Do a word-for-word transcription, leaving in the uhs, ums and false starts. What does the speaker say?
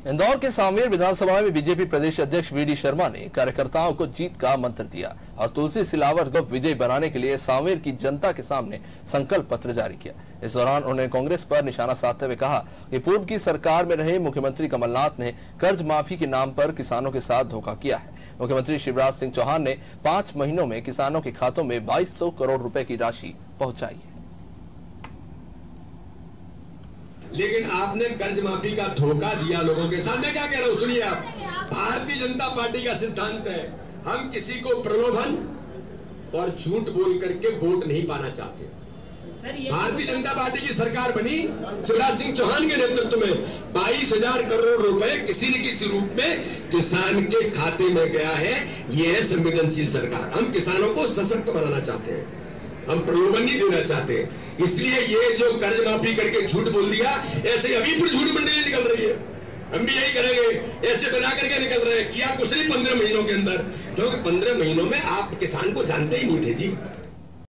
इंदौर के सांवेर विधानसभा में बीजेपी प्रदेश अध्यक्ष वी डी शर्मा ने कार्यकर्ताओं को जीत का मंत्र दिया और तुलसी सिलावट को विजय बनाने के लिए सांवेर की जनता के सामने संकल्प पत्र जारी किया। इस दौरान उन्होंने कांग्रेस पर निशाना साधते हुए कहा कि पूर्व की सरकार में रहे मुख्यमंत्री कमलनाथ ने कर्ज माफी के नाम पर किसानों के साथ धोखा किया है। मुख्यमंत्री शिवराज सिंह चौहान ने पांच महीनों में किसानों के खातों में बाईस सौ करोड़ रुपए की राशि पहुंचाई है। लेकिन आपने कर्ज माफी का धोखा दिया लोगों के साथ। मैं क्या कह रहा हूं सुनिए आप, भारतीय जनता पार्टी का सिद्धांत है हम किसी को प्रलोभन और झूठ बोल करके वोट नहीं पाना चाहते। भारतीय जनता पार्टी की सरकार बनी शिवराज सिंह चौहान के नेतृत्व में बाईस हजार करोड़ रुपए किसी न किसी रूप में किसान के खाते में गया है। यह है संवेदनशील सरकार। हम किसानों को सशक्त बनाना चाहते हैं, हम प्रलोभन नहीं देना चाहते। इसलिए ये जो कर्ज माफी करके झूठ बोल दिया, ऐसे अभी फिर झूठ मंडली निकल रही है। हम भी यही करेंगे, ऐसे बना करके निकल रहे हैं। किया कुछ नहीं पंद्रह महीनों के अंदर, क्योंकि पंद्रह महीनों में आप किसान को जानते ही नहीं थे जी।